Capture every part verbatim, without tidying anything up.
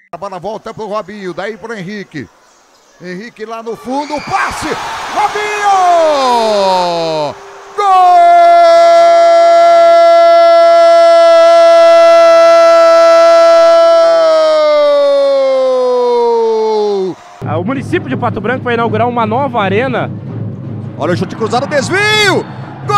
A bola volta pro Robinho, daí pro Henrique. Henrique lá no fundo, passe! Robinho! Gol! O município de Pato Branco vai inaugurar uma nova arena. Olha o chute cruzado, desvio! Gol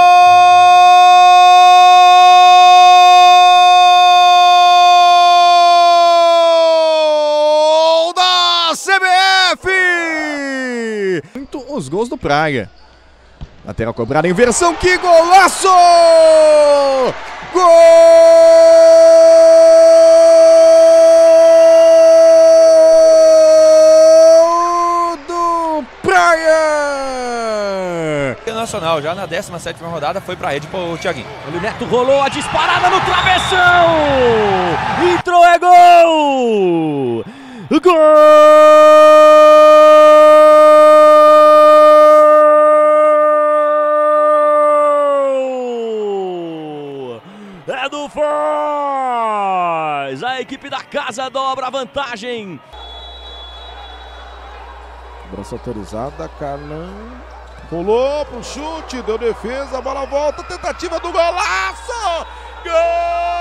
da C B F! Muito os gols do Praga. Lateral cobrada, inversão, que golaço! Gol do Praga! Nacional, já na décima sétima rodada, foi pra rede pro Thiaguinho. O Neto rolou a disparada no travessão! Entrou, é gol! Gol! É do Foz! A equipe da casa dobra a vantagem. Cobrança autorizada, Carlão. Rolou pro chute, deu defesa, a bola volta, tentativa do golaço! Gol!